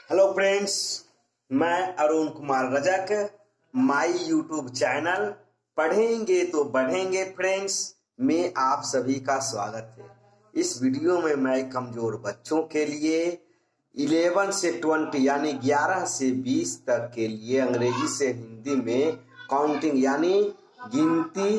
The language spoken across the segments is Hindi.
हेलो फ्रेंड्स, मैं Arun Kumar Rajak, my YouTube channel पढ़ेंगे तो बढ़ेंगे फ्रेंड्स में आप सभी का स्वागत है। इस वीडियो में मैं कमजोर बच्चों के लिए 11 से 20 यानी 11 से 20 तक के लिए अंग्रेजी से हिंदी में काउंटिंग यानी गिनती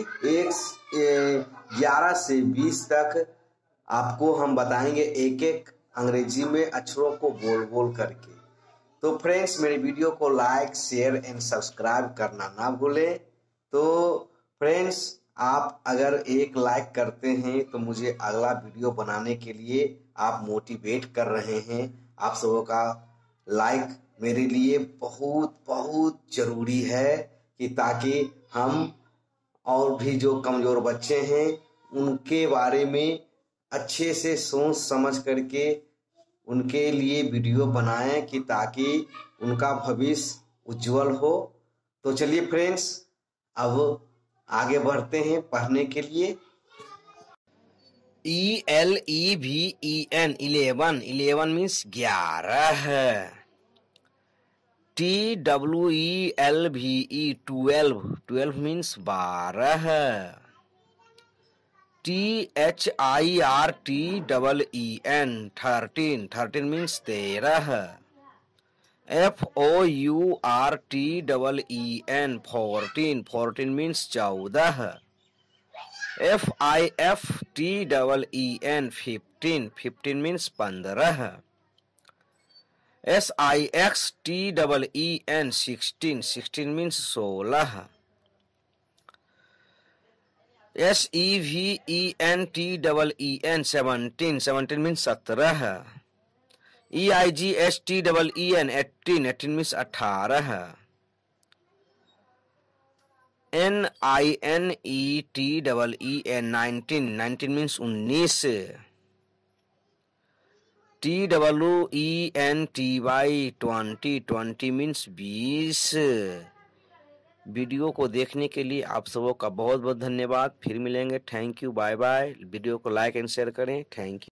11 से 20 तक आपको हम बताएंगे एक एक अंग्रेजी में अक्षरों को बोल बोल करके। तो फ्रेंड्स, मेरी वीडियो को लाइक शेयर एंड सब्सक्राइब करना ना भूलें। तो फ्रेंड्स, आप अगर एक लाइक करते हैं तो मुझे अगला वीडियो बनाने के लिए आप मोटिवेट कर रहे हैं। आप सबों का लाइक मेरे लिए बहुत बहुत जरूरी है कि ताकि हम और भी जो कमजोर बच्चे हैं उनके बारे में अच्छे से सोच समझ करके उनके लिए वीडियो बनाएं कि ताकि उनका भविष्य उज्जवल हो। तो चलिए फ्रेंड्स, अब आगे बढ़ते हैं पढ़ने के लिए। ELEVEN 11 means 11। TWELVE 12 means 12। THIRTEEN 13 means 13। FOURTEEN 14 means 14। FIFTEEN 15 means 15। SIXTEEN 16 means 16। SEVENTEEN 17 means 17। EIGHTEEN 18 means 18। NINETEEN 19 means 19। TWENTY 20 means 20। Video को देखने के लिए आप सबों का बहुत बहुत धन्यवाद। फिर मिलेंगे। Thank you, bye bye. Video को लाइक एंड शेयर करें। Thank you.